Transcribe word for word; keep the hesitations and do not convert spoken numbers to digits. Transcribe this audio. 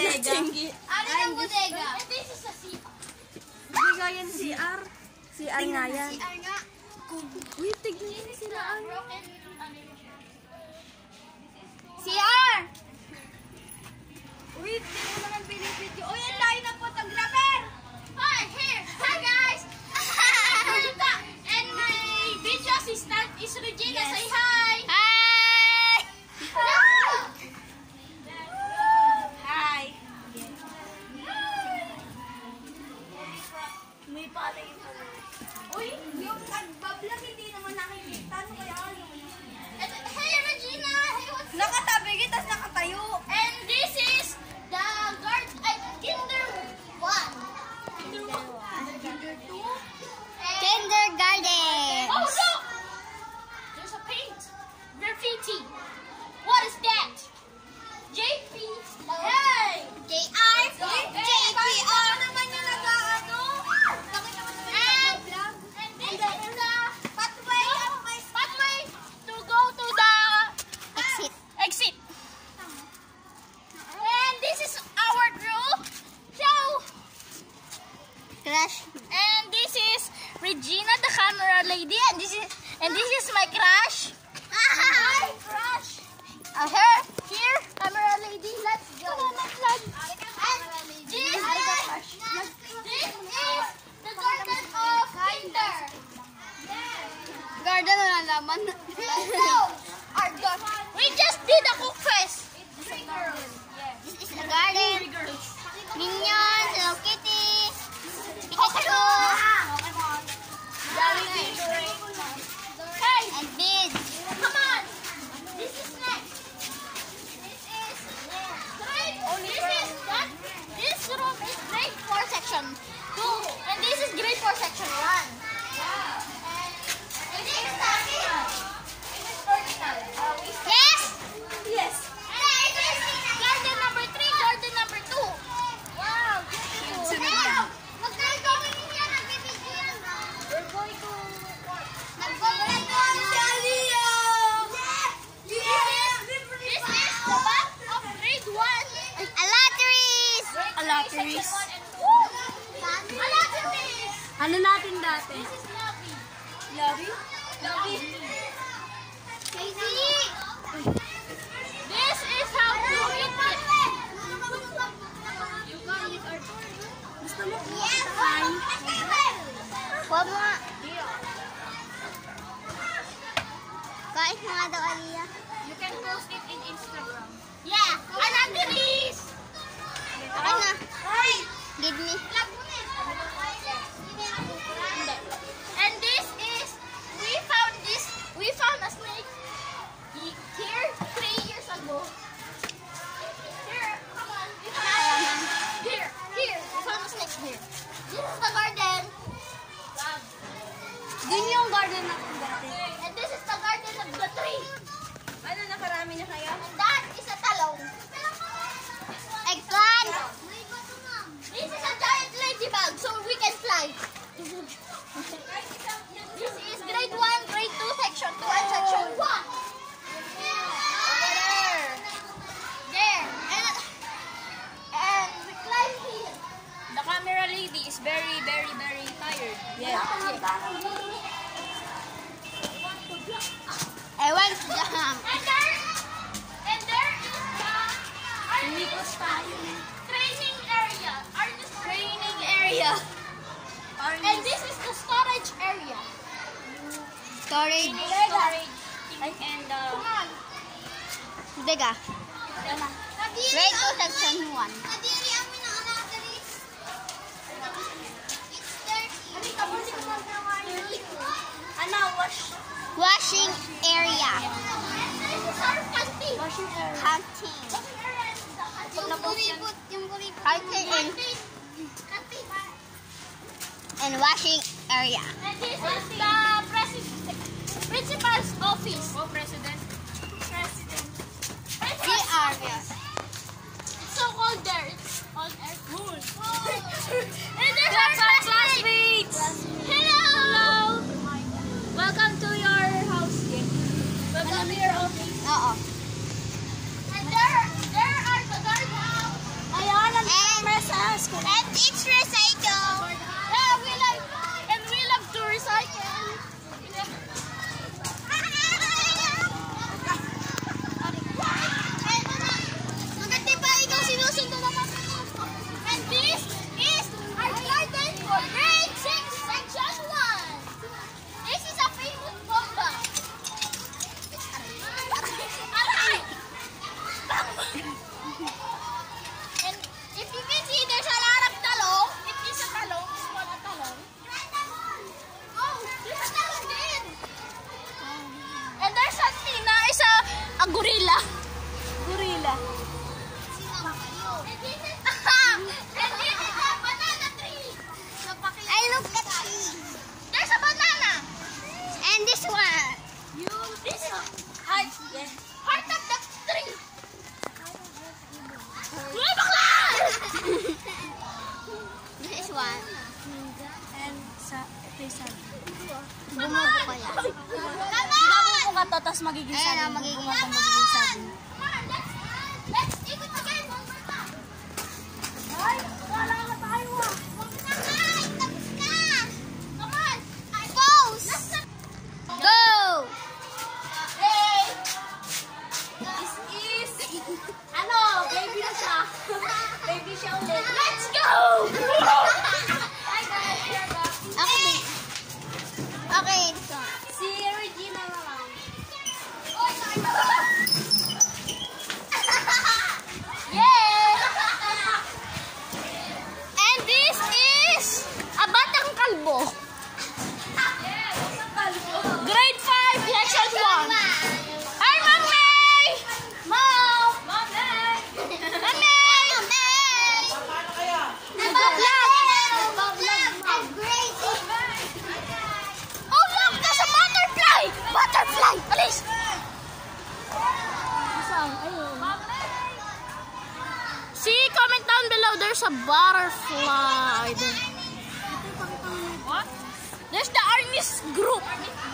bodega. Ano yung bodega? And this is a C R. Bodega yan, C R. C R nga yan. C R nga. Uy, tignan niyo sila. C R! Wait, hindi mo naman binibidyo. Uy, ang layo ng photographer! Hi, here! Hi, guys! And my video assistant is Regina. Say hi! Hi! Hi! May pala yung Uy, yung nagbablog hindi naman nakikita. Ano kaya ano? Hey, Regina! Hey, what's up? nakatabi kita, tapos nakatayo. And this is the guard at Kinder one. Kinder one. Kinder two. Kindergarten. Oh, look! There's a paint. Graffiti. What is that? J P. Hey! J R. J P R naman yung nag-ano. And, and this is the pathway of my pathway to go to the Exit. exit. And this is our crew. So, Crush. and this is Regina, the camera lady, and this is and this is my crush. Hi, crush. Uh, her here, camera lady. Let's go. And this is this is the garden of Kinder. Garden na laman. No, our garden. We just did a cook fest. Three girls. This is the garden. Minions, Hello Kitty, Pikachu, Hey, and beads. come on. This is next. This is grade. This is what? This room is grade four section two, and this is grade four section one. And this is vertical. This is vertical. Yes. Yes. And this is garden number three, garden number two. Wow, beautiful. Hey, wag tayo going in here. Nagbibigyo yan. We're going to what? Nag-going to Australia. This is the back of grade one. A lotteries. Grade A lotteries. three, section one and two. A lotteries. Ano natin dati? This is lobby. Lobby? Lobby. This is how to eat it. You can eat our toy. Gusto mo? Huwag mo nga. Kain mo nga daw, Aliyah. You can post it in Instagram. Yeah, lotteries. Okay na. Give me. And this is, we found this, we found a snake here three years ago. Here, come on. We found, here, here, we found a snake here. This is the garden. Din yung garden natin dati. And this is the garden of the tree. Ano, nakarami na kayo? And that is a talong. Eggplant. This is a giant ladybug, so we can fly. This is grade one, grade two, section two, and section one. There. There. And, and we climb here. The camera lady is very, very, very tired. Yeah. I want to jump. And there, and there is the training area. Artist training area. And this is the storage area. Storage. Storage. And, uh, Come on. Diga. Grade two, section one. Nadiri ang minangatari. It's dirty. ano, wash. Washing area. This is our canteen. Washing area. Canteen. Washing area is the canteen. Yung kuripot, yung kuripot. Canteen and, Canteen. Canteen. and washing area. And this is the president, principal's office. Oh, president. President. C R. It's so cold there. It's on air. Cool. And there's Class, our class, classmates. classmates. Hello. Welcome to your house. Welcome to your office. Oo. And there, there are the guards. Ayan. ah. Banana tree. I look at tree. There's a banana. And this one. You this one. Heart. Yeah. Heart of the tree. Uy, bakla! This is one. And sa, ito yung sabi. Bumubo ka yan. Bumubo ka to, tapos magiging Ayan sabi. na, magiging Bumubo ka, sabi. magiging sabi. Come on, let's, let's take it again. One more time. Ay, wala ka tayo ah. Huwag na nga, tapos na. Come on. I pose. Go! Hey. This is, ano, baby na siya. Baby siya ulit. Let's go! Hi guys, here we go. Okay. Okay, this one. Si Regina na lang. Yay! And this is a batang kalbo. Grade five, lesson one. Hi, Ma'am May! Mom! Mom May! Ma'am May! Oh, look! There's a butterfly! Butterfly! Alis! See, comment down below. There's a butterfly. What? There's the Arnis group.